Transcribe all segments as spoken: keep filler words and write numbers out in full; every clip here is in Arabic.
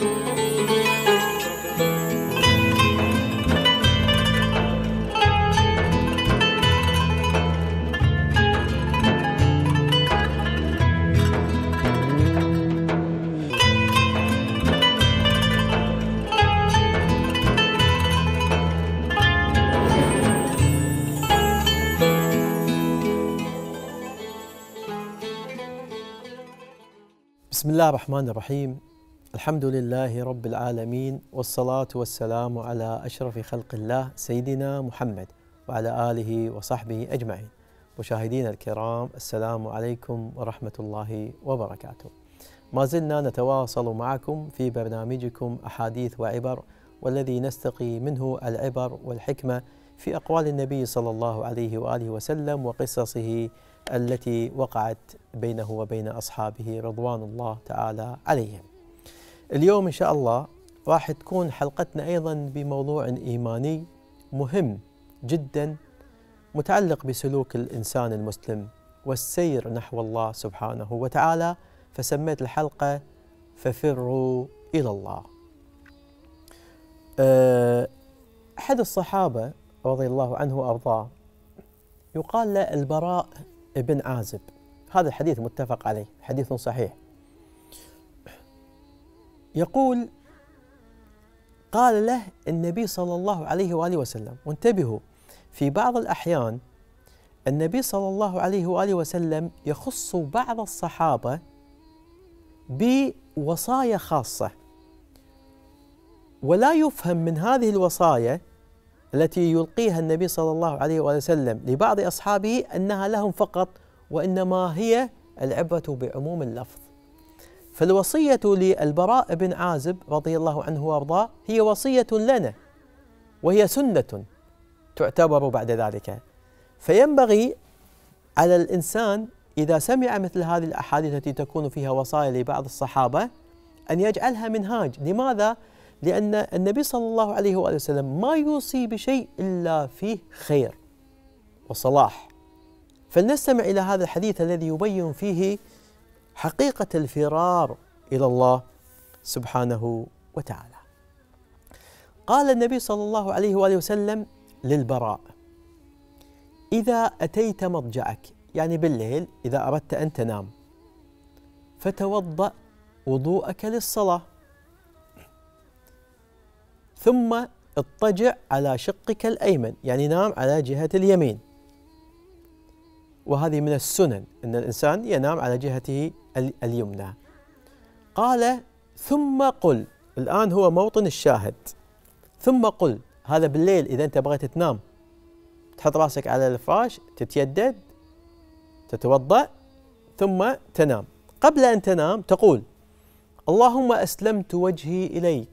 بسم الله الرحمن الرحيم. الحمد لله رب العالمين، والصلاة والسلام على أشرف خلق الله سيدنا محمد وعلى آله وصحبه أجمعين. مشاهدينا الكرام، السلام عليكم ورحمة الله وبركاته. ما زلنا نتواصل معكم في برنامجكم أحاديث وعبر، والذي نستقي منه العبر والحكمة في أقوال النبي صلى الله عليه وآله وسلم وقصصه التي وقعت بينه وبين أصحابه رضوان الله تعالى عليهم. اليوم إن شاء الله راح تكون حلقتنا أيضا بموضوع إيماني مهم جدا متعلق بسلوك الإنسان المسلم والسير نحو الله سبحانه وتعالى، فسميت الحلقة ففروا إلى الله. أحد الصحابة رضي الله عنه وأرضاه يقال له البراء بن عازب، هذا الحديث متفق عليه، حديث صحيح. يقول قال له النبي صلى الله عليه وآله وسلم، وانتبهوا في بعض الأحيان النبي صلى الله عليه وآله وسلم يخص بعض الصحابة بوصايا خاصة، ولا يفهم من هذه الوصايا التي يلقيها النبي صلى الله عليه وآله وسلم لبعض أصحابه أنها لهم فقط، وإنما هي العبرة بعموم اللفظ. فالوصية للبراء بن عازب رضي الله عنه وارضاه هي وصية لنا، وهي سنة تعتبر بعد ذلك. فينبغي على الإنسان إذا سمع مثل هذه الأحاديث التي تكون فيها وصايا لبعض الصحابة أن يجعلها منهاج. لماذا؟ لأن النبي صلى الله عليه وآله وسلم ما يوصي بشيء إلا فيه خير وصلاح. فلنستمع إلى هذا الحديث الذي يبين فيه حقيقة الفرار إلى الله سبحانه وتعالى. قال النبي صلى الله عليه وآله وسلم للبراء: إذا أتيت مضجعك، يعني بالليل إذا أردت أن تنام، فتوضأ وضوءك للصلاة، ثم اضطجع على شقك الأيمن، يعني نام على جهة اليمين. وهذه من السنن أن الإنسان ينام على جهته اليمنى. قال: ثم قل، الآن هو موطن الشاهد، ثم قل، هذا بالليل إذا أنت بغيت تنام تحط راسك على الفراش، تتيدد، تتوضأ، ثم تنام. قبل أن تنام تقول: اللهم أسلمت وجهي إليك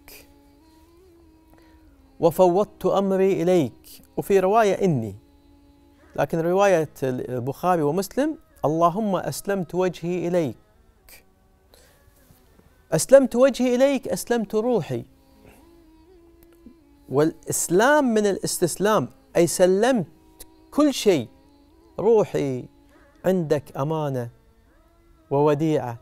وفوضت أمري إليك. وفي رواية إني، لكن رواية البخاري ومسلم: اللهم أسلمت وجهي إليك. أسلمت وجهي إليك، أسلمت روحي. والإسلام من الاستسلام، أي سلمت كل شيء. روحي عندك أمانة ووديعة،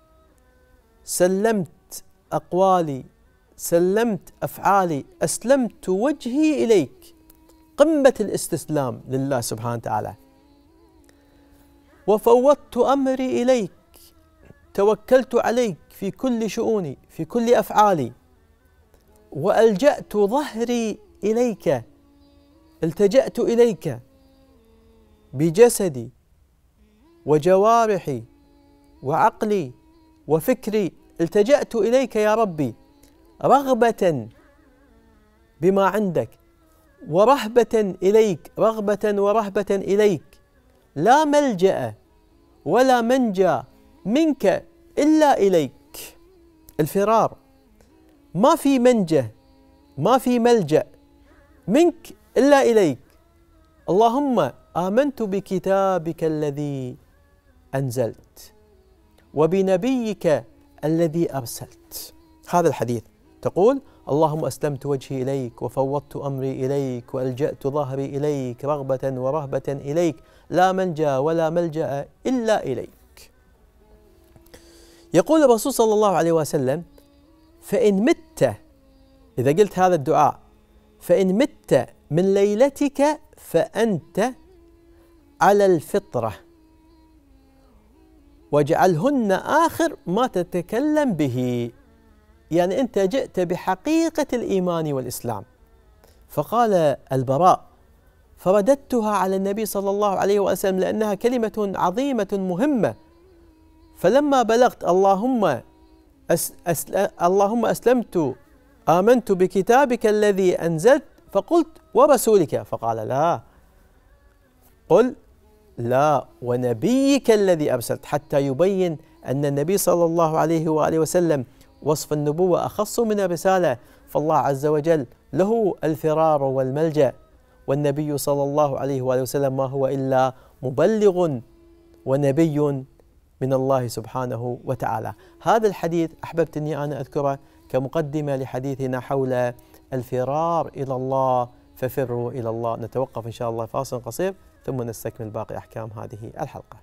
سلمت أقوالي، سلمت أفعالي، أسلمت وجهي إليك. قمة الاستسلام لله سبحانه وتعالى. وفوضت أمري إليك، توكلت عليك في كل شؤوني، في كل أفعالي. وألجأت ظهري إليك، التجأت إليك بجسدي وجوارحي وعقلي وفكري، التجأت إليك يا ربي رغبة بما عندك، ورهبة إليك، رغبة ورهبة إليك. لا ملجأ ولا منجى منك إلا إليك. الفرار، ما في منجى، ما في ملجأ منك إلا إليك. اللهم آمنت بكتابك الذي أنزلت وبنبيك الذي أرسلت. هذا الحديث تقول: اللهم أسلمت وجهي إليك وفوضت أمري إليك وألجأت ظهري إليك رغبة ورهبة إليك، لا منجى ولا ملجأ إلا إليك. يقول الرسول صلى الله عليه وسلم: فإن مت، إذا قلت هذا الدعاء، فإن مت من ليلتك فأنت على الفطرة، واجعلهن آخر ما تتكلم به. يعني أنت جئت بحقيقة الإيمان والإسلام. فقال البراء: فرددتها على النبي صلى الله عليه وسلم لأنها كلمة عظيمة مهمة. فلما بلغت اللهم أس أس اللهم أسلمت آمنت بكتابك الذي أنزلت، فقلت ورسولك، فقال: لا، قل لا ونبيك الذي أرسلت، حتى يبين أن النبي صلى الله عليه وآله وسلم وصف النبوة أخص من الرسالة، فالله عز وجل له الفرار والملجأ، والنبي صلى الله عليه وآله وسلم ما هو إلا مبلغ ونبي من الله سبحانه وتعالى. هذا الحديث أحببت أني أنا أذكره كمقدمة لحديثنا حول الفرار إلى الله، ففروا إلى الله. نتوقف إن شاء الله فاصل قصير ثم نستكمل باقي أحكام هذه الحلقة.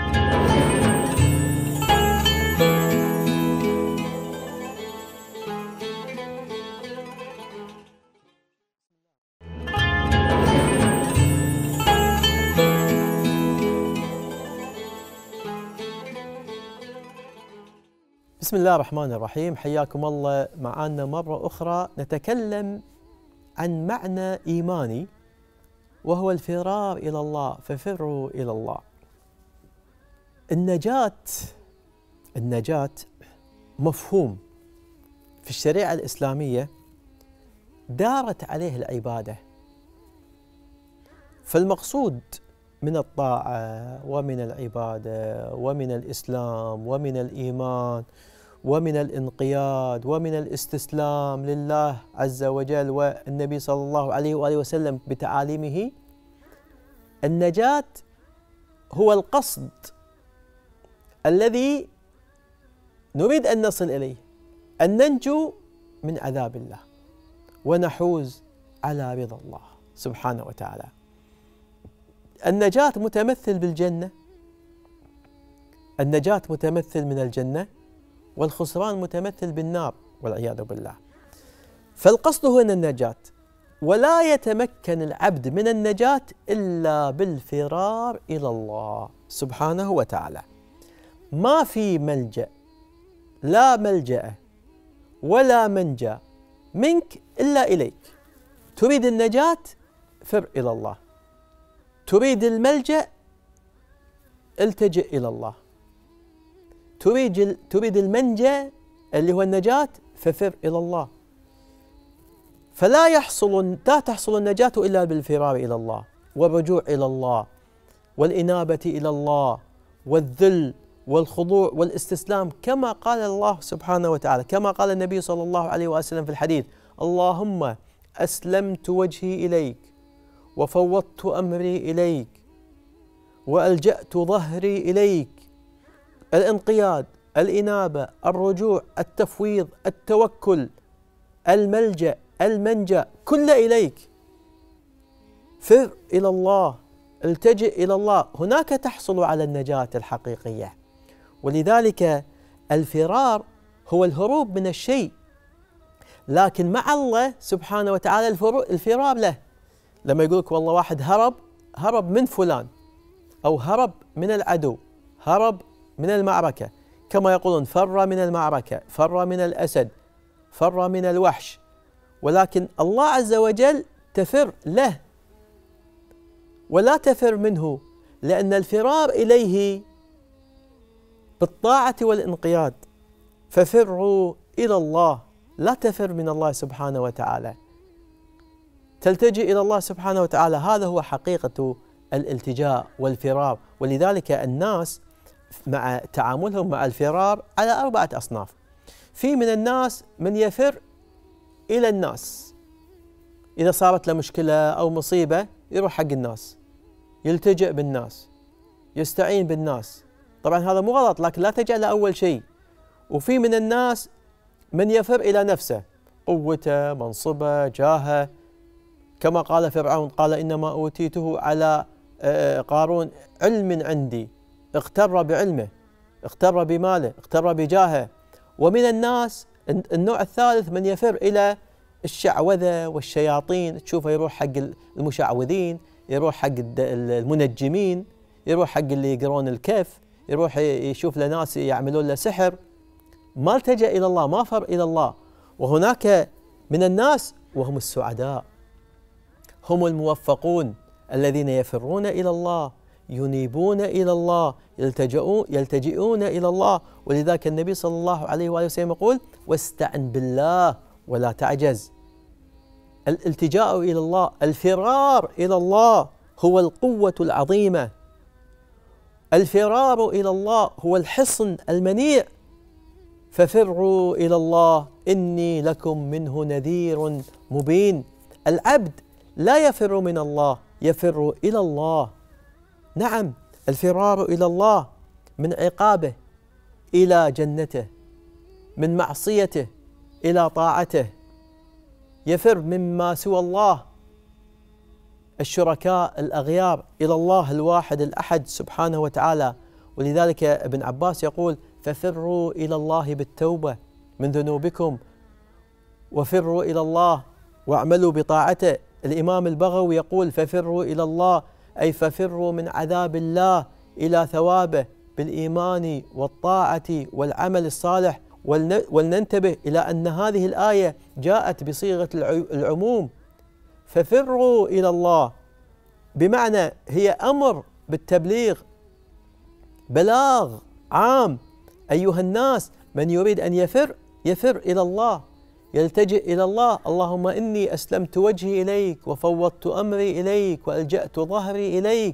بسم الله الرحمن الرحيم. حياكم الله معنا مرة أخرى نتكلم عن معنى إيماني، وهو الفرار إلى الله، ففروا إلى الله. النجاة النجاة مفهوم في الشريعة الإسلامية دارت عليه العبادة، فالمقصود من الطاعة ومن العبادة ومن الإسلام ومن الإيمان ومن الانقياد ومن الاستسلام لله عز وجل والنبي صلى الله عليه وآله وسلم بتعاليمه، النجاة هو القصد الذي نريد أن نصل إليه، أن ننجو من عذاب الله ونحوز على رضا الله سبحانه وتعالى. النجاة متمثل بالجنة، النجاة متمثل من الجنة، والخسران متمثل بالنار والعياذ بالله. فالقصد هو النجاة، ولا يتمكن العبد من النجاة إلا بالفرار إلى الله سبحانه وتعالى. ما في ملجأ، لا ملجأ ولا منجا منك إلا إليك. تريد النجاة فر إلى الله، تريد الملجأ التجئ إلى الله، تريد تريد المنجا اللي هو النجاة ففر إلى الله. فلا يحصل لا تحصل النجاة إلا بالفرار إلى الله والرجوع إلى الله والإنابة إلى الله والذل والخضوع والاستسلام، كما قال الله سبحانه وتعالى، كما قال النبي صلى الله عليه وسلم في الحديث: اللهم أسلمت وجهي إليك وفوضت أمري إليك وألجأت ظهري إليك. الانقياد، الإنابة، الرجوع، التفويض، التوكل، الملجأ، المنجأ، كل إليك. فر إلى الله، التجئ إلى الله، هناك تحصل على النجاة الحقيقية. ولذلك الفرار هو الهروب من الشيء، لكن مع الله سبحانه وتعالى الفرار له. لما يقولك والله واحد هرب هرب من فلان، أو هرب من العدو، هرب من المعركة، كما يقولون فر من المعركة، فر من الأسد، فر من الوحش. ولكن الله عز وجل تفر له ولا تفر منه، لأن الفرار إليه بالطاعة والانقياد. ففروا إلى الله، لا تفر من الله سبحانه وتعالى، تلتجئ إلى الله سبحانه وتعالى. هذا هو حقيقة الالتجاء والفرار. ولذلك الناس مع تعاملهم مع الفرار على أربعة أصناف. في من الناس من يفر إلى الناس، إذا صارت له مشكلة أو مصيبة يروح حق الناس، يلتجئ بالناس، يستعين بالناس. طبعا هذا مو غلط، لكن لا تجعله أول شيء. وفي من الناس من يفر إلى نفسه، قوته، منصبه، جاهه، كما قال فرعون: قال إنما أوتيته على قارون علم عندي. اغتر بعلمه، اغتر بماله، اغتر بجاهه. ومن الناس النوع الثالث من يفر إلى الشعوذة والشياطين، تشوفه يروح حق المشعوذين، يروح حق المنجمين، يروح حق اللي يقرون الكف، يروح يشوف له ناس يعملون له سحر، ما التجأ إلى الله، ما فر إلى الله. وهناك من الناس وهم السعداء، هم الموفقون الذين يفرون إلى الله، ينيبون إلى الله، يلتجئون يلتجئون إلى الله. ولذلك النبي صلى الله عليه وآله وسلم يقول: واستعن بالله ولا تعجز. الالتجاء إلى الله، الفرار إلى الله هو القوة العظيمة، الفرار إلى الله هو الحصن المنيع. ففروا إلى الله إني لكم منه نذير مبين. العبد لا يفر من الله، يفر إلى الله. نعم، الفرار إلى الله من عقابه إلى جنته، من معصيته إلى طاعته، يفر مما سوى الله، الشركاء الأغيار، إلى الله الواحد الأحد سبحانه وتعالى. ولذلك ابن عباس يقول: ففروا إلى الله بالتوبة من ذنوبكم، وفروا إلى الله واعملوا بطاعته. الإمام البغوي يقول: ففروا إلى الله أي ففروا من عذاب الله إلى ثوابه بالإيمان والطاعة والعمل الصالح. ولننتبه إلى أن هذه الآية جاءت بصيغة العموم، ففروا إلى الله، بمعنى هي أمر بالتبليغ، بلاغ عام. أيها الناس، من يريد أن يفر يفر إلى الله، يلتجئ إلى الله. اللهم إني أسلمت وجهي إليك وفوضت أمري إليك وألجأت ظهري إليك.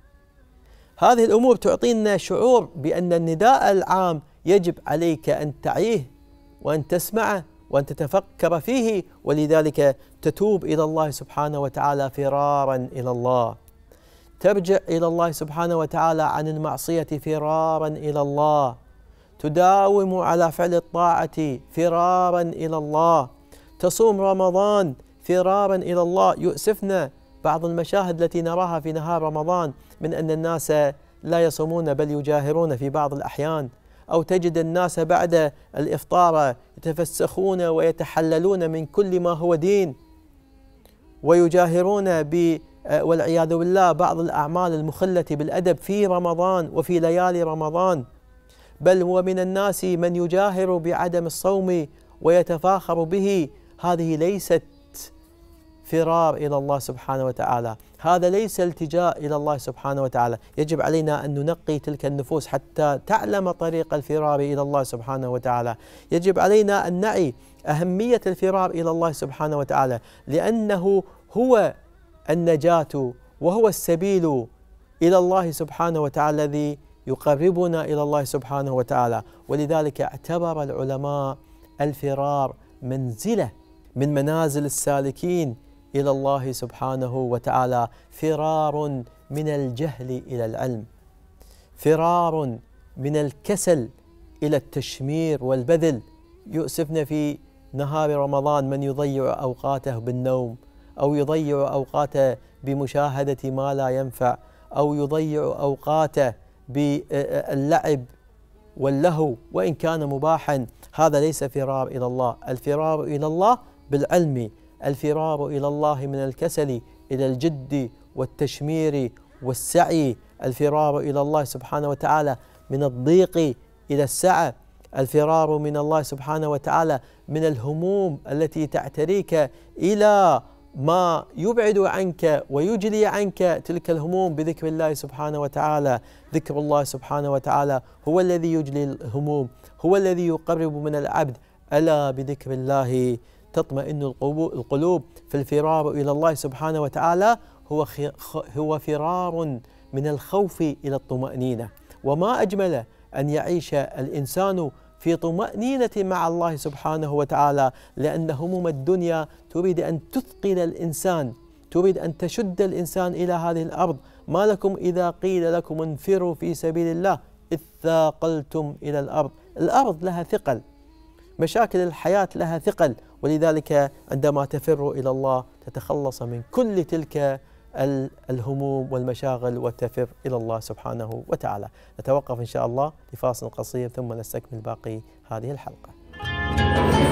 هذه الأمور تعطينا شعور بأن النداء العام يجب عليك أن تعيه وأن تسمعه وأن تتفكر فيه، ولذلك تتوب إلى الله سبحانه وتعالى فرارا إلى الله، ترجع إلى الله سبحانه وتعالى عن المعصية فرارا إلى الله، تداوم على فعل الطاعة فرارا إلى الله، تصوم رمضان فرارا إلى الله. يؤسفنا بعض المشاهد التي نراها في نهار رمضان من أن الناس لا يصومون بل يجاهرون في بعض الأحيان، أو تجد الناس بعد الإفطار يتفسخون ويتحللون من كل ما هو دين، ويجاهرون ب والعياذ بالله بعض الأعمال المخلة بالأدب في رمضان وفي ليالي رمضان. بل هو من الناس من يجاهر بعدم الصوم ويتفاخر به. هذه ليست فرار إلى الله سبحانه وتعالى، هذا ليس التجاء إلى الله سبحانه وتعالى. يجب علينا أن ننقي تلك النفوس حتى تعلم طريق الفرار إلى الله سبحانه وتعالى. يجب علينا أن نعي أهمية الفرار إلى الله سبحانه وتعالى، لأنه هو النجاة وهو السبيل إلى الله سبحانه وتعالى الذي يقربنا إلى الله سبحانه وتعالى. ولذلك اعتبر العلماء الفرار منزلة من منازل السالكين إلى الله سبحانه وتعالى، فرار من الجهل إلى العلم، فرار من الكسل إلى التشمير والبذل. يؤسفنا في نهار رمضان من يضيع أوقاته بالنوم، أو يضيع أوقاته بمشاهدة ما لا ينفع، أو يضيع أوقاته باللعب واللهو وإن كان مباحا. هذا ليس فرار إلى الله. الفرار إلى الله بالعلم، الفرار إلى الله من الكسل إلى الجد والتشمير والسعي، الفرار إلى الله سبحانه وتعالى من الضيق إلى السعة، الفرار من الله سبحانه وتعالى من الهموم التي تعتريك إلى ما يبعد عنك ويجلي عنك تلك الهموم بذكر الله سبحانه وتعالى. ذكر الله سبحانه وتعالى هو الذي يجلي الهموم، هو الذي يقرب من العبد. ألا بذكر الله تطمئن القلوب. فالفرار إلى الله سبحانه وتعالى هو هو فرار من الخوف إلى الطمأنينة. وما أجمل أن يعيش الإنسان في طمأنينة مع الله سبحانه وتعالى، لأن هموم الدنيا تريد أن تثقل الإنسان، تريد أن تشد الإنسان إلى هذه الأرض. ما لكم إذا قيل لكم انفروا في سبيل الله إذ ثاقلتم إلى الأرض. الأرض لها ثقل، مشاكل الحياة لها ثقل، ولذلك عندما تفر إلى الله تتخلص من كل تلك الهموم والمشاغل وتفر إلى الله سبحانه وتعالى. نتوقف إن شاء الله لفاصل قصير ثم نستكمل باقي هذه الحلقة.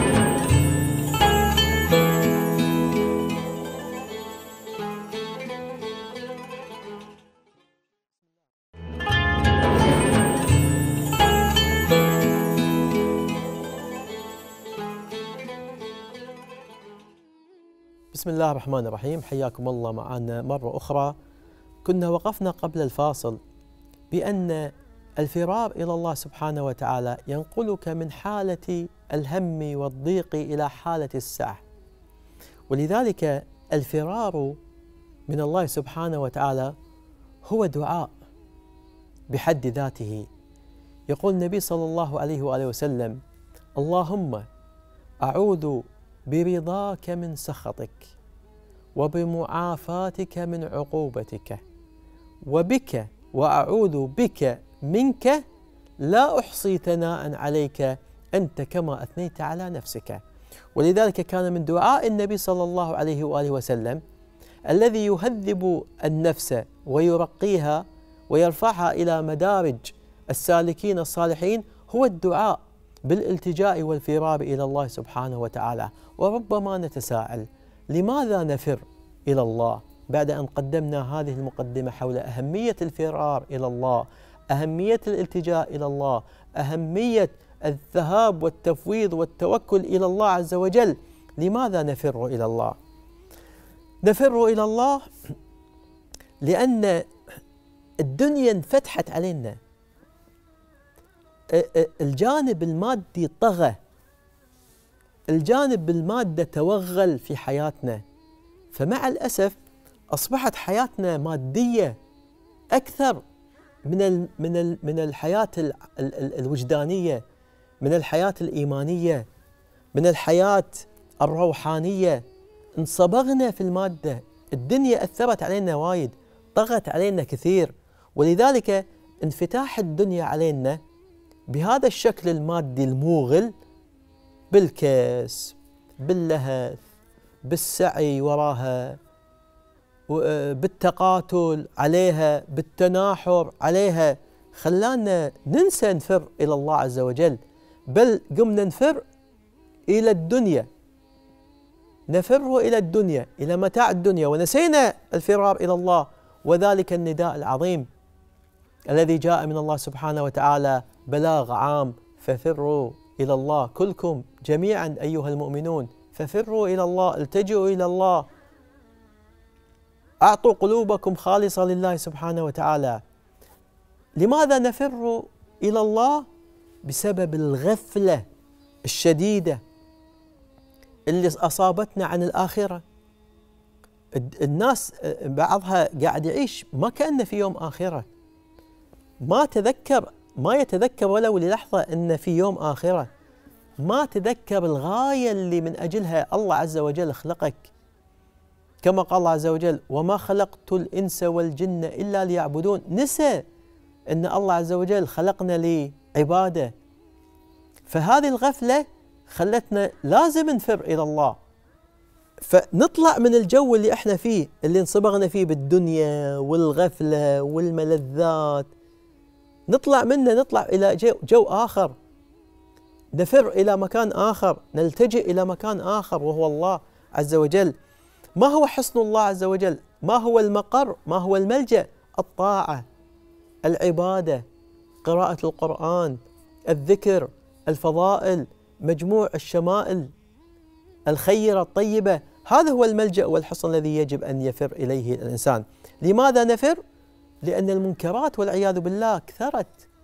بسم الله الرحمن الرحيم، حياكم الله معنا مرة أخرى. كنا وقفنا قبل الفاصل بأن الفرار إلى الله سبحانه وتعالى ينقلك من حالة الهم والضيق إلى حالة السعة، ولذلك الفرار من الله سبحانه وتعالى هو دعاء بحد ذاته. يقول النبي صلى الله عليه وآله وسلم: اللهم أعوذ برضاك من سخطك وبمعافاتك من عقوبتك وبك وأعوذ بك منك لا أحصي ثناء عليك أنت كما أثنيت على نفسك. ولذلك كان من دعاء النبي صلى الله عليه وآله وسلم الذي يهذب النفس ويرقيها ويرفعها إلى مدارج السالكين الصالحين هو الدعاء بالالتجاء والفرار إلى الله سبحانه وتعالى. وربما نتساءل: لماذا نفر إلى الله؟ بعد أن قدمنا هذه المقدمة حول أهمية الفرار إلى الله، أهمية الالتجاء إلى الله، أهمية الذهاب والتفويض والتوكل إلى الله عز وجل، لماذا نفر إلى الله؟ نفر إلى الله لأن الدنيا انفتحت علينا، الجانب المادي طغى، الجانب المادة توغل في حياتنا، فمع الأسف أصبحت حياتنا مادية أكثر من ال من ال من الحياة ال ال الوجدانية، من الحياة الإيمانية، من الحياة الروحانية. انصبغنا في المادة، الدنيا أثرت علينا وايد، طغت علينا كثير، ولذلك انفتاح الدنيا علينا بهذا الشكل المادي الموغل، بالكسب، باللهث، بالسعي وراها، بالتقاتل عليها، بالتناحر عليها، خلانا ننسى نفر إلى الله عز وجل، بل قمنا نفر إلى الدنيا، نفر إلى الدنيا، إلى متاع الدنيا، ونسينا الفرار إلى الله. وذلك النداء العظيم الذي جاء من الله سبحانه وتعالى بلاغ عام: ففروا إلى الله كلكم جميعا أيها المؤمنون، ففروا إلى الله، التجئوا إلى الله، أعطوا قلوبكم خالصة لله سبحانه وتعالى. لماذا نفر إلى الله؟ بسبب الغفلة الشديدة اللي أصابتنا عن الآخرة. الناس بعضها قاعد يعيش ما كأنه في يوم آخرة، ما تذكر ما يتذكر ولو للحظة أن في يوم آخرة، ما تذكر الغاية اللي من أجلها الله عز وجل خلقك، كما قال الله عز وجل: وما خلقت الإنس والجن إلا ليعبدون. نسى أن الله عز وجل خلقنا لعبادة، فهذه الغفلة خلتنا لازم نفر إلى الله، فنطلع من الجو اللي احنا فيه، اللي انصبغنا فيه بالدنيا والغفلة والملذات، نطلع منه، نطلع إلى جو, جو آخر، نفر إلى مكان آخر، نلتجئ إلى مكان آخر وهو الله عز وجل. ما هو حصن الله عز وجل؟ ما هو المقر؟ ما هو الملجأ؟ الطاعة، العبادة، قراءة القرآن، الذكر، الفضائل، مجموع الشمائل الخيرة الطيبة، هذا هو الملجأ والحصن الذي يجب أن يفر إليه الإنسان. لماذا نفر؟ لأن المنكرات والعياذ بالله كثرت،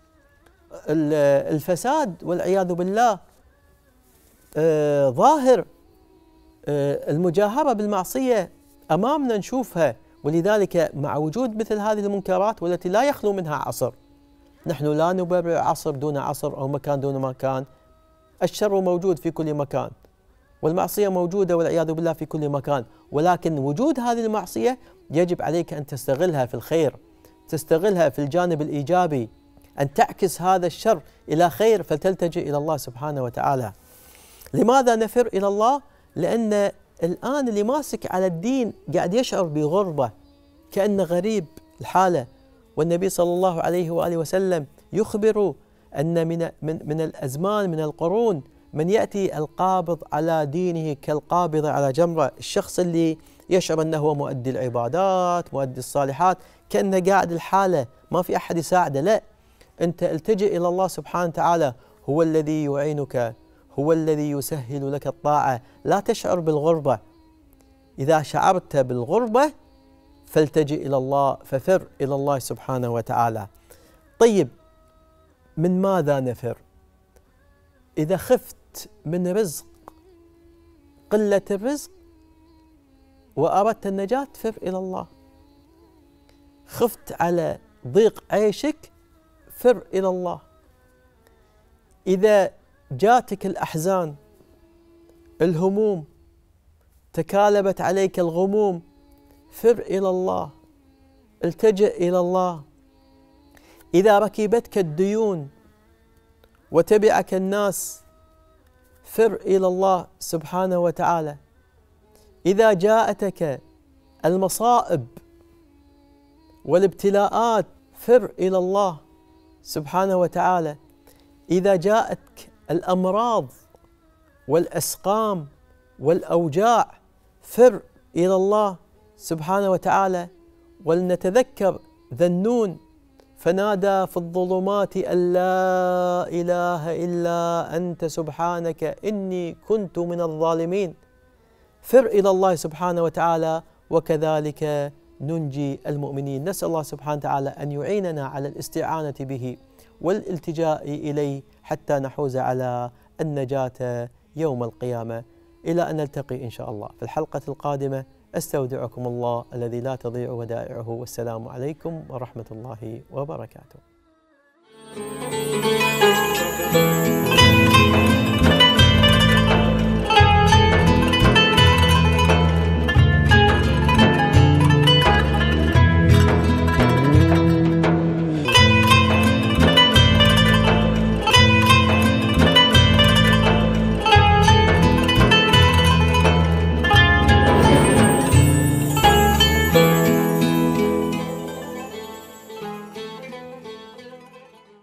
الفساد والعياذ بالله آه ظاهر، آه المجاهرة بالمعصية أمامنا نشوفها، ولذلك مع وجود مثل هذه المنكرات والتي لا يخلو منها عصر، نحن لا نبرر عصر دون عصر أو مكان دون مكان، الشر موجود في كل مكان والمعصية موجودة والعياذ بالله في كل مكان، ولكن وجود هذه المعصية يجب عليك أن تستغلها في الخير، تستغلها في الجانب الإيجابي، أن تعكس هذا الشر إلى خير، فتلتجئ إلى الله سبحانه وتعالى. لماذا نفر إلى الله؟ لأن الآن اللي ماسك على الدين قاعد يشعر بغربة، كأنه غريب الحالة، والنبي صلى الله عليه وآله وسلم يخبر أن من, من, من الأزمان، من القرون، من يأتي القابض على دينه كالقابض على جمرة، الشخص اللي يشعر أنه هو مؤدي العبادات، مؤدي الصالحات، كأنه قاعد الحالة ما في أحد يساعده. لا، أنت التجئ إلى الله سبحانه وتعالى، هو الذي يعينك، هو الذي يسهل لك الطاعة، لا تشعر بالغربة. إذا شعرت بالغربة فالتجئ إلى الله، ففر إلى الله سبحانه وتعالى. طيب، من ماذا نفر؟ إذا خفت من رزق، قلة الرزق، وأردت النجاة، فر إلى الله. خفت على ضيق عيشك، فر إلى الله. إذا جاتك الأحزان، الهموم، تكالبت عليك الغموم، فر إلى الله، التجئ إلى الله. إذا ركبتك الديون وتبعك الناس، فر إلى الله سبحانه وتعالى. إذا جاءتك المصائب والابتلاءات، فر إلى الله سبحانه وتعالى. إذا جاءتك الأمراض والأسقام والأوجاع، فر إلى الله سبحانه وتعالى. ولنتذكر ذنون فنادى في الظلمات أن لا إله إلا أنت سبحانك إني كنت من الظالمين. فر إلى الله سبحانه وتعالى، وكذلك ننجي المؤمنين. نسأل الله سبحانه وتعالى أن يعيننا على الاستعانة به والالتجاء إليه حتى نحوز على النجاة يوم القيامة. إلى أن نلتقي إن شاء الله في الحلقة القادمة، أستودعكم الله الذي لا تضيع ودائعه، والسلام عليكم ورحمة الله وبركاته.